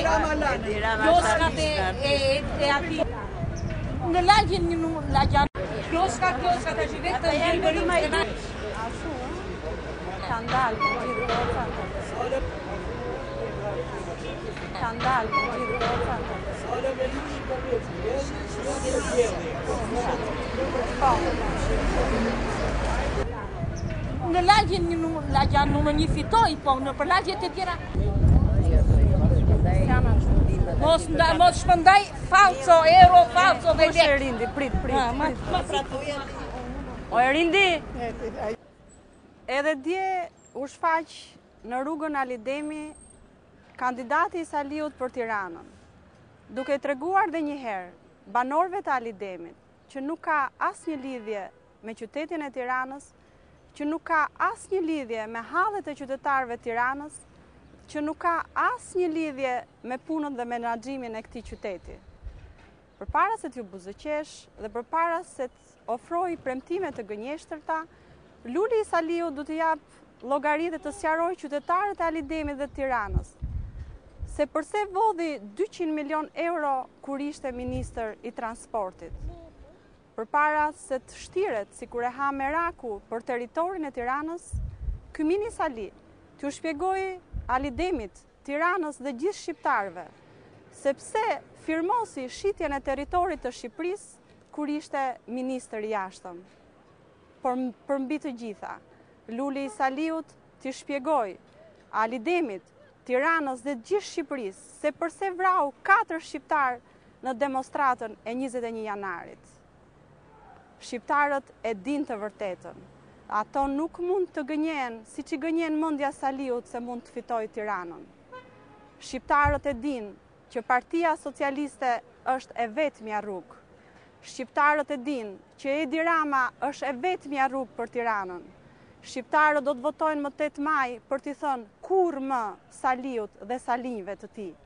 kioskat e ati. Në lagjen një lagjan. Kioskat e vetë të gjelbërim të na. Skandal, gjithë goca. Skandal, gjithë goca. Në lagjen numër 1 fitoi, po në për lagjet e tjera. Mos shpëndaj falso, euro falso dhe lek. Rindi, prit. O Rindi. Edhe dje u shfaq në rrugën Alidemi kandidati i Saliut për Tiranën, duke treguar dhe njëherë banorëve të Alidemit që nuk ka asnjë lidhje me qytetin e Tiranës, që nuk ka asnjë lidhje me hallet e qytetarëve të Tiranës, që nuk ka asnjë lidhje me punën dhe menaxhimin e këtij qyteti. Përpara se t'ju buzëqesh dhe përpara se të ofroj premtime të gënjeshtërta, Luli i Saliut du të jap llogari dhe të sqarojë qytetarët e Alidemit dhe Tiranës se përse vodhi 200 milion euro kur ishte ministër i transportit. Përpara se të shtiret si kur e ha meraku për territorin e Tiranës, ky mini Sali t'ju shpjegoi Alidemit, Tiranës dhe gjithë shqiptarëve sepse firmosi shitjen e territorit të Shqipërisë kur ishte ministër i jashtëm. Por për mbi të gjitha, Luli i Saliut t'i shpjegoi Alidemit, Tiranës dhe gjithë Shqipërisë se përse vrau 4 shqiptar në demonstratën e 21 janarit. Shqiptarët e din të vërtetën. Ato nuk mund të gënjen si që gënjen mendja Saliut se mund të fitojë Tiranën. Shqiptarët e din që Partia Socialiste është e vetmja rrugë. Shqiptarët e din që Edi Rama është e vetmja rrugë për Tiranën. Shqiptarët do të votojnë më 8 maj për t'i thënë kur më Saliut dhe salinjve të tij.